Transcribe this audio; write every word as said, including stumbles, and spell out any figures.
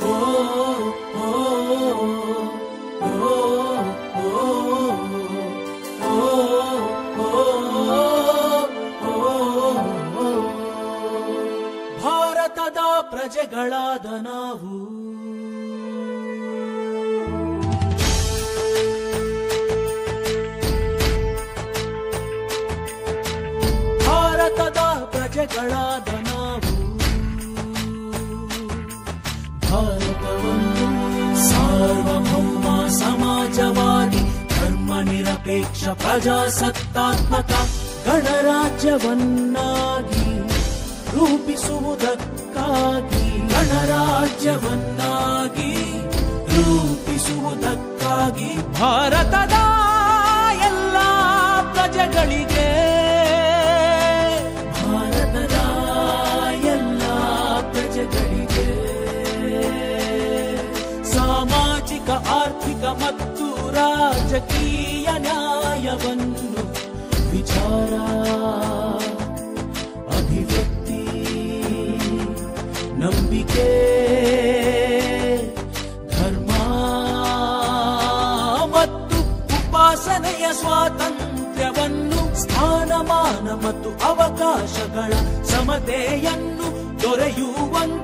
ಭಾರತದ ಪ್ರಜೆಗಳಾದ ನಾವು ಭಾರತದ ಪ್ರಜೆಗಳಾದ ನಾವು ಭಾರತವನ್ನು ಸಾರ್ವಭೌಮ ಸಮಾಜವಾದಿ ಧರ್ಮ ನಿರಪೇಕ್ಷ ಪ್ರಜಾಸತ್ತಾತ್ಮಕ ಗಣರಾಜ್ಯವನ್ನಾಗಿ ರೂಪಿಸುವುದಕ್ಕಾಗಿ ಗಣರಾಜ್ಯವನ್ನಾಗಿ ರೂಪಿಸುವುದಕ್ಕಾಗಿ ಭಾರತದ ಎಲ್ಲ ಪ್ರಜೆಗಳಿಗೆ ಭಾರತದ ಎಲ್ಲ ಪ್ರಜೆಗಳಿಗೆ ಸಾಮಾಜಿಕ ಆರ್ಥಿಕ ಮತ್ತು ರಾಜಕೀಯ ನ್ಯಾಯವನ್ನು ವಿಚಾರ ಅಭಿವ್ಯಕ್ತಿ ನಂಬಿಕೆ ಧರ್ಮ ಮತ್ತು ಉಪಾಸನೆಯ ಸ್ವಾತಂತ್ರ್ಯವನ್ನು ಸ್ಥಾನಮಾನ ಮತ್ತು ಅವಕಾಶಗಳ ಸಮತೆಯನ್ನು ದೊರೆಯುವಂತೆ